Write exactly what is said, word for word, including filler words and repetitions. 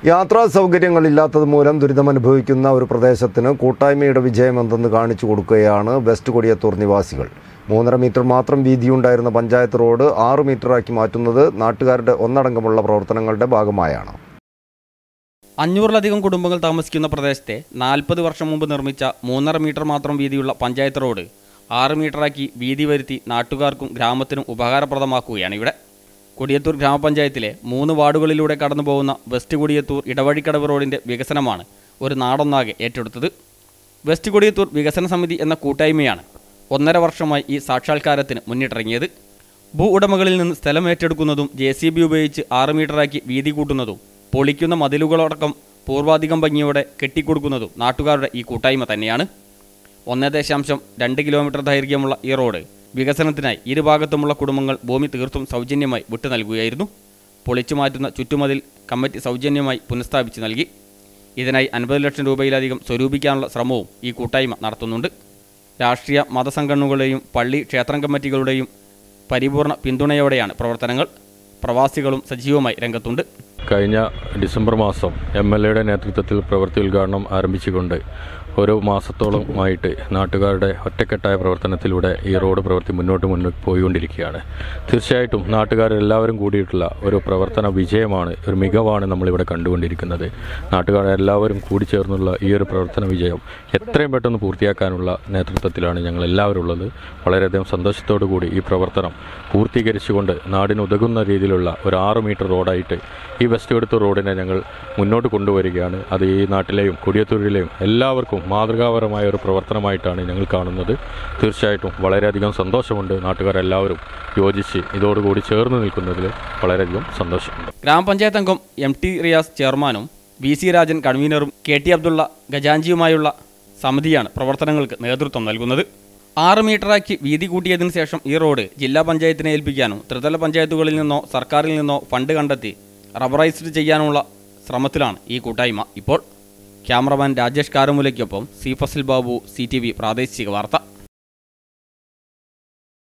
യാത്രാ സൗകര്യങ്ങളില്ലാത്തത് മൂലം ദുരിതമനുഭവിക്കുന്ന ഒരു പ്രദേശത്തിന് കൂട്ടായ്മയുടെ വിജയമെന്തെന്ന് കാണിച്ചു കൊടുക്കുകയാണ് വെസ്റ്റ് കൊടിയത്തൂർ നിവാസികൾ. മൂന്നര മീറ്റർ മാത്രം വീതിയുണ്ടായിരുന്ന പഞ്ചായത്ത് റോഡ് ആറ് മീറ്ററാക്കി മാറ്റുന്നത് നാട്ടുകാരുടെ ഒന്നടങ്കമുള്ള പ്രവർത്തനങ്ങളുടെ ഭാഗമായാണ്. അഞ്ഞൂറിലധികം കുടുംബങ്ങൾ താമസിക്കുന്ന പ്രദേശത്തെ നാൽപ്പത് വർഷം മുമ്പ് നിർമ്മിച്ച മൂന്നര മീറ്റർ മാത്രം വീതിയുള്ള പഞ്ചായത്ത് റോഡ് ആറ് മീറ്ററാക്കി വീതി വരുത്തി നാട്ടുകാർക്കും ഗ്രാമത്തിനും ഉപകാരപ്രദമാക്കുകയാണ് ഇവിടെ. കൊടിയത്തൂർ ഗ്രാമപഞ്ചായത്തിലെ മൂന്ന് വാർഡുകളിലൂടെ കടന്നുപോകുന്ന വെസ്റ്റ് കൊടിയത്തൂർ ഇടവഴിക്കടവ് റോഡിൻ്റെ വികസനമാണ് ഒരു നാടൊന്നാകെ ഏറ്റെടുത്തത്. വെസ്റ്റ് കൊടിയത്തൂർ വികസന സമിതി എന്ന കൂട്ടായ്മയാണ് ഒന്നര വർഷമായി ഈ സാക്ഷാത്കാരത്തിന് മുന്നിട്ടിറങ്ങിയത്. ഭൂ ഉടമകളിൽ നിന്ന് സ്ഥലം ഏറ്റെടുക്കുന്നതും ജെ സി ബി ഉപയോഗിച്ച് ആറ് മീറ്ററാക്കി വീതി കൂട്ടുന്നതും പൊളിക്കുന്ന മതിലുകളടക്കം പൂർവാധികം ഭംഗിയോടെ കെട്ടിക്കൊടുക്കുന്നതും നാട്ടുകാരുടെ ഈ കൂട്ടായ്മ തന്നെയാണ്. ഒന്നേ ദശാംശം രണ്ട് കിലോമീറ്റർ ദൈർഘ്യമുള്ള ഈ റോഡ് വികസനത്തിനായി ഇരുഭാഗത്തുമുള്ള കുടുംബങ്ങൾ ഭൂമി തീർത്തും സൗജന്യമായി വിട്ടു നൽകുകയായിരുന്നു. പൊളിച്ചു മാറ്റുന്ന ചുറ്റുമതിൽ കമ്മിറ്റി സൗജന്യമായി പുനഃസ്ഥാപിച്ച് നൽകി. ഇതിനായി അൻപത് ലക്ഷം രൂപയിലധികം സ്വരൂപിക്കാനുള്ള ശ്രമവും ഈ കൂട്ടായ്മ നടത്തുന്നുണ്ട്. രാഷ്ട്രീയ മതസംഘടനകളുടെയും പള്ളി ക്ഷേത്രം കമ്മിറ്റികളുടെയും പരിപൂർണ പിന്തുണയോടെയാണ് പ്രവർത്തനങ്ങൾ. പ്രവാസികളും സജീവമായി രംഗത്തുണ്ട്. കഴിഞ്ഞ ഡിസംബർ മാസം എം എൽ എയുടെ നേതൃത്വത്തിൽ പ്രവൃത്തി ഉദ്ഘാടനം ആരംഭിച്ചുകൊണ്ട് ഓരോ മാസത്തോളമായിട്ട് നാട്ടുകാരുടെ ഒറ്റക്കെട്ടായ പ്രവർത്തനത്തിലൂടെ ഈ റോഡ് പ്രവൃത്തി മുന്നോട്ട് മുന്നോട്ട് പോയിക്കൊണ്ടിരിക്കുകയാണ്. തീർച്ചയായിട്ടും നാട്ടുകാരെല്ലാവരും കൂടിയിട്ടുള്ള ഒരു പ്രവർത്തന വിജയമാണ്, ഒരു മികവാണ് നമ്മളിവിടെ കണ്ടുകൊണ്ടിരിക്കുന്നത്. നാട്ടുകാരെല്ലാവരും കൂടിച്ചേർന്നുള്ള ഈ ഒരു പ്രവർത്തന വിജയം എത്രയും പെട്ടെന്ന് പൂർത്തിയാക്കാനുള്ള നേതൃത്വത്തിലാണ് ഞങ്ങൾ എല്ലാവരും ഉള്ളത്. വളരെയധികം സന്തോഷത്തോടു കൂടി ഈ പ്രവർത്തനം പൂർത്തീകരിച്ചുകൊണ്ട് നാടിന് ഉതകുന്ന രീതിയിലുള്ള ഒരു ആറ് മീറ്റർ റോഡായിട്ട് ഈ വെസ്റ്റ് കൊടിയത്തൂർ റോഡിനെ ഞങ്ങൾ മുന്നോട്ട് കൊണ്ടുവരികയാണ്. അത് ഈ നാട്ടിലെയും കൊടിയത്തൂരിലെയും എല്ലാവർക്കും മാതൃകാപരമായ ഒരു പ്രവർത്തനമായിട്ടാണ് ഞങ്ങൾ കാണുന്നത്. തീർച്ചയായിട്ടും വളരെയധികം സന്തോഷമുണ്ട്. നാട്ടുകാരെല്ലാവരും യോജിച്ച് ഇതോടുകൂടി ചേർന്ന് നിൽക്കുന്നതിൽ വളരെയധികം സന്തോഷമുണ്ട്. ഗ്രാമപഞ്ചായത്ത് അംഗം എം ടി റിയാസ് ചെയർമാനും വി സി രാജൻ കൺവീനറും കെ ടി അബ്ദുള്ള ഖജാൻജിയുമായുള്ള സമിതിയാണ് പ്രവർത്തനങ്ങൾക്ക് നേതൃത്വം നൽകുന്നത്. ആറ് മീറ്ററാക്കി വീതി കൂട്ടിയതിനു ശേഷം ഈ റോഡ് ജില്ലാ പഞ്ചായത്തിനെ ഏൽപ്പിക്കാനും ത്രിതല പഞ്ചായത്തുകളിൽ നിന്നോ സർക്കാരിൽ നിന്നോ ഫണ്ട് കണ്ടെത്തി റബ്ബറൈസ്ഡ് ചെയ്യാനുള്ള ശ്രമത്തിലാണ് ഈ കൂട്ടായ്മ ഇപ്പോൾ. ക്യാമറമാൻ രാജേഷ് കാരമുലയ്ക്കൊപ്പം C Fasil Babu, C T V പ്രാദേശിക വാർത്ത.